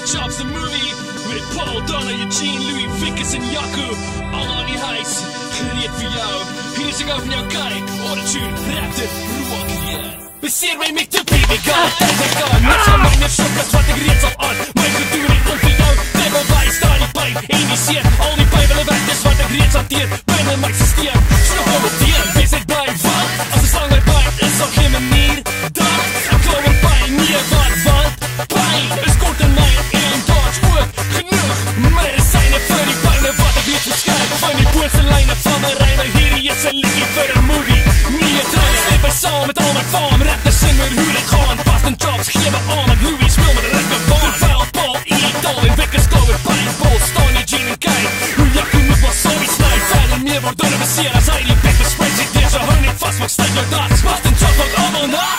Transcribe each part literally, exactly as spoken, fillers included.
Chops the movie met Paul, Donna, Eugene, Louis, Vickers en Jaco. Allemaal in die huis, gereed voor jou. Hier is ik over jou kijk, autotune, raptor, rock, yeah. Beseer my met de baby girl, baby girl. Niks van my meer shock as wat ek reeds al aan. My gedoen het om vir jou, trek al waar jy staan die pijn. En die seer, al die pijn wil weg, dis wat ek reeds hanteer. Pijn in my systeem, snop om het dier. Wees ek blij, wat? As die slang my pijn, is al geen manier. Dat, ek gauw in pijn, nie wat, wat? Pijn is kort in my en dodge ook genoeg. Medicijne vir die pijne wat ek weet verskryf. Van die boonste lijne van my rijme, hierdie is een liedje vir een movie. Nie een trein, sleep my saam met al my farm. Rappers sing oor hoe dit gaan, Bast en Chops gee my aan. En Louis speel met een lekker baan. Terwijl Paul, Edal en Vickers klauw met pijn. Paul, staan die Gene en Kei. Hoe Jaco moet wel sorry snuif. Verder meer word door de beseer as hy die pepper spray. Zit neer, so hou net vast, maar ek stuit jou daad. Bast en Chops wordt allemaal naad.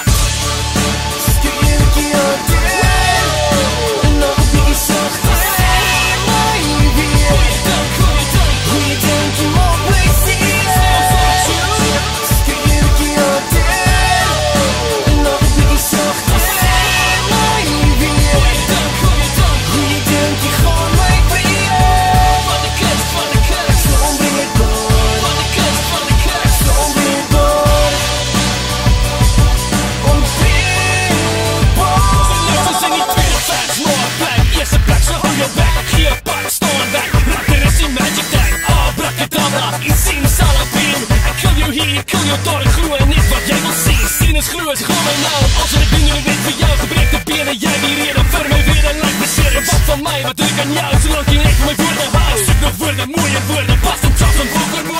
Kill jou daar en gloe en net wat jy wil sien. Sien is gloe, is glo my nou. Als wat ek doen, doen ek net vir jou. Gebreek de bene, jy die rede vir my weer en like beseer. En wat van my, wat doe ek aan jou? Zolang jy net vir my woorde hou. Soek nog woorde, mooie woorde. Bast en Chops en Boker.